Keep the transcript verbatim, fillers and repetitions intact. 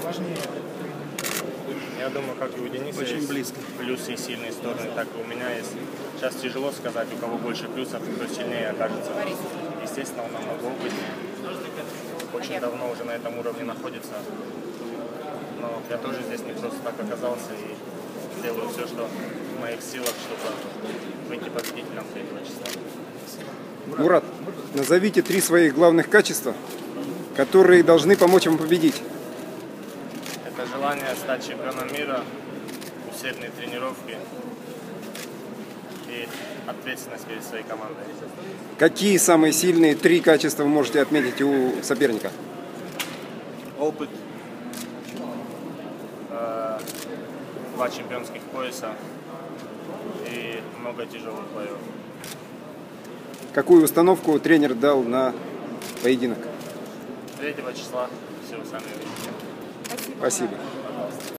важнее? Я думаю, как и у Дениса Очень есть близко. плюсы и сильные стороны, так и у меня есть. Сейчас тяжело сказать, у кого больше плюсов, кто сильнее окажется. Естественно, он намного опытнее. Очень давно уже на этом уровне находится. Но я тоже здесь не просто так оказался и делаю все, что в моих силах, чтобы выйти победителем третьего числа. Мурат, назовите три своих главных качества, которые должны помочь вам победить. Это желание стать чемпионом мира, усердные тренировки и ответственность перед своей командой. Какие самые сильные три качества вы можете отметить у соперника? Опыт, э, два чемпионских пояса и много тяжелых боев. Какую установку тренер дал на поединок? третьего числа все вы сами видите. Спасибо.